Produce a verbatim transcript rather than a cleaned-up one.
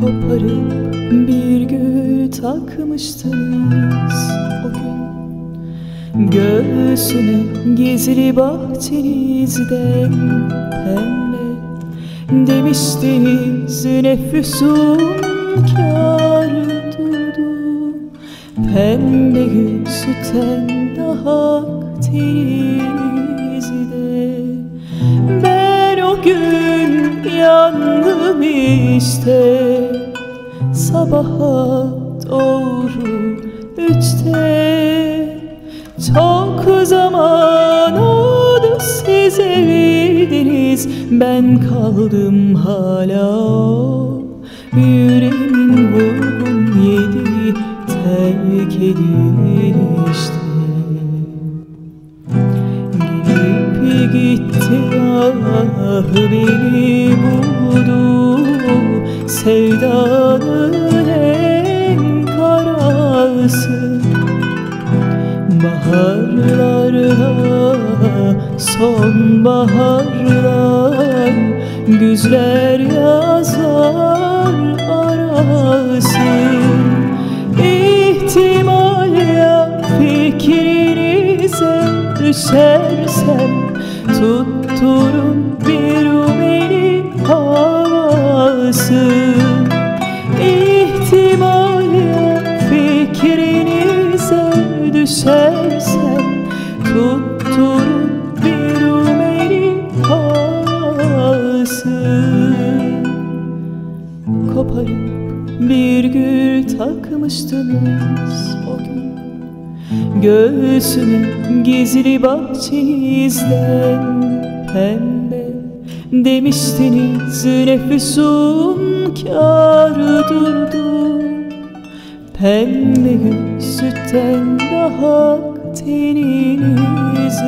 Koparıp bir gül takmıştınız o gün göğsüme, gizli bahçenizden pembe. Demiştiniz nefesim kâr durdu, pembe gül sütten daha tenizde. Ben o gün yandım işte, sabaha doğru üçte. Çok zaman oldu siz evdiniz, ben kaldım hala o yüreğimin vurgun yedi terk edilişte. Gelip gitti ah beni buldu, sevdanın en karası. Baharlarla sonbaharlar, güzler yazlar arası. İhtimal ya fikrinize düşersem, tutturun bir rumeli havası. İhtimal ya fikrinize düşersem, tutturun bir rumeli havası. Koparıp bir gül takmıştınız o gün göğsüme, gizli bahçenizden pembe. Demiştiniz nefesim kâr durdu, pembe gül sütten daha teninizde.